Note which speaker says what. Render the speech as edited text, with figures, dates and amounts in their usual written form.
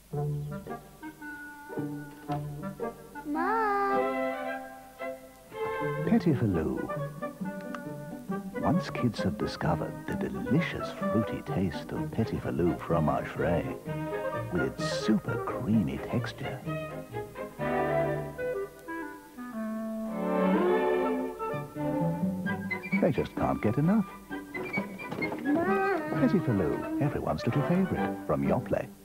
Speaker 1: Mom!
Speaker 2: Petit Filou. Once kids have discovered the delicious fruity taste of Petit Filou fromage frais, with its super creamy texture, they just can't get enough.
Speaker 1: Mom!
Speaker 2: Petit Filou, everyone's little favourite from Yoplait.